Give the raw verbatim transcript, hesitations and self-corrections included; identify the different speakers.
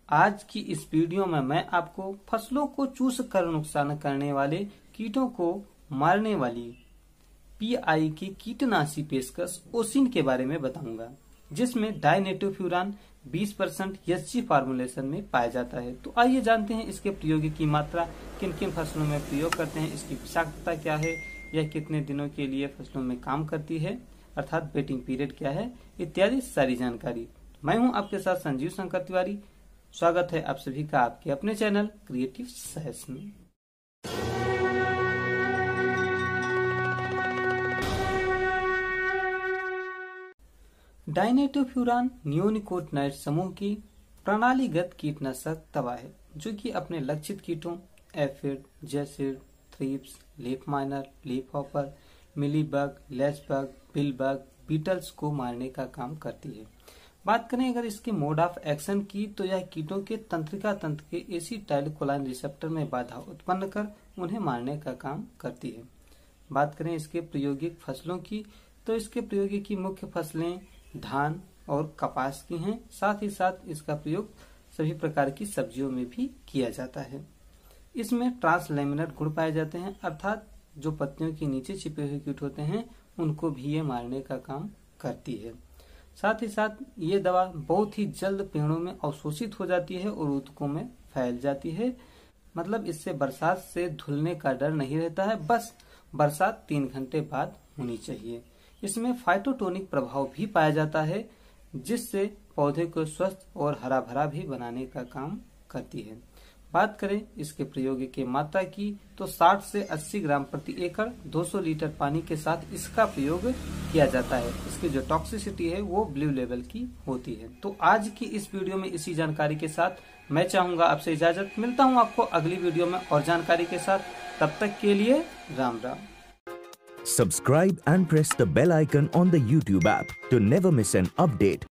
Speaker 1: आज की इस वीडियो में मैं आपको फसलों को चूस कर नुकसान करने वाले कीटों को मारने वाली पीआई की कीटनाशी पेशकश ओसिन के बारे में बताऊंगा, जिसमें डाइनेटोफ्यूरान बीस परसेंट एसजी फार्मूलेशन में पाया जाता है। तो आइए जानते हैं इसके प्रयोग की मात्रा, किन किन फसलों में प्रयोग करते हैं, इसकी विषाक्तता क्या है, यह कितने दिनों के लिए फसलों में काम करती है, अर्थात वेटिंग पीरियड क्या है, इत्यादि सारी जानकारी। मैं हूं आपके साथ संजीव शंकर तिवारी। स्वागत है आप सभी का आपके अपने चैनल क्रिएटिव साइंस में। डाइनेटोफ्यूरान नियोनिकोटिनाइड समूह की प्रणालीगत कीटनाशक दवा है, जो कि अपने लक्षित कीटों aphid, jassid, thrips, leaf miner, leaf hopper, mealybug, lacebug, billbug, beetles को मारने का काम करती है। बात करें अगर इसके मोड ऑफ एक्शन की, तो यह कीटों के तंत्रिका तंत्र के एसिटाइलकोलाइन रिसेप्टर में बाधा उत्पन्न कर उन्हें मारने का काम करती है। बात करें इसके प्रायोगिक फसलों की, तो इसके प्रयोग की मुख्य फसलें धान और कपास की हैं। साथ ही साथ इसका प्रयोग सभी प्रकार की सब्जियों में भी किया जाता है। इसमें ट्रांसलैमिनर गुण पाए जाते हैं, अर्थात जो पत्तियों के नीचे छिपे हुए कीट होते हैं उनको भी ये मारने का काम करती है। साथ ही साथ ये दवा बहुत ही जल्द पेड़ों में अवशोषित हो जाती है और ऊतकों में फैल जाती है। मतलब इससे बरसात से धुलने का डर नहीं रहता है, बस बरसात तीन घंटे बाद होनी चाहिए। इसमें फाइटोटोनिक प्रभाव भी पाया जाता है, जिससे पौधे को स्वस्थ और हरा भरा भी बनाने का काम करती है। बात करें इसके प्रयोग की मात्रा की, तो साठ से अस्सी ग्राम प्रति एकड़ दो सौ लीटर पानी के साथ इसका प्रयोग किया जाता है। इसकी जो टॉक्सिसिटी है वो ब्लू लेवल की होती है। तो आज की इस वीडियो में इसी जानकारी के साथ मैं चाहूंगा आपसे इजाजत। मिलता हूं आपको अगली वीडियो में और जानकारी के साथ। तब तक के लिए Ram Ram.
Speaker 2: Subscribe and press the bell icon on the YouTube app to never miss an update.